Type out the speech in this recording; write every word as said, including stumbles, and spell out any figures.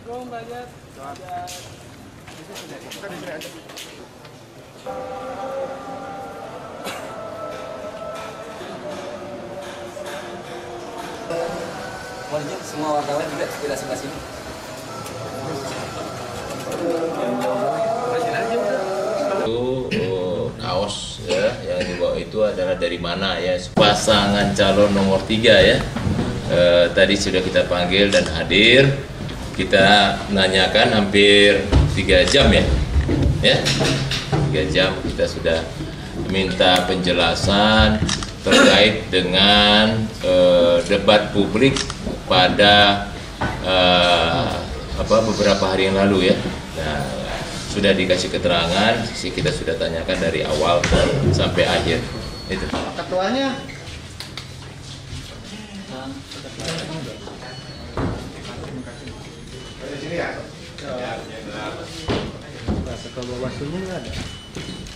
Assalamualaikum Rakyat. Kita di sini aja. Wajib semua wartawan juga tidak sebelah sini. Itu oh, kaos ya yang dibawa itu adalah dari mana ya, pasangan calon nomor tiga ya. E, tadi sudah kita panggil dan hadir, kita menanyakan hampir tiga jam ya, ya tiga jam kita sudah minta penjelasan terkait dengan e, debat publik pada e, apa beberapa hari yang lalu ya. Nah, sudah dikasih keterangan, kita sudah tanyakan dari awal sampai akhir. Itu. Ketuanya. Di sini ya. Ketua Bawaslu nggak ada.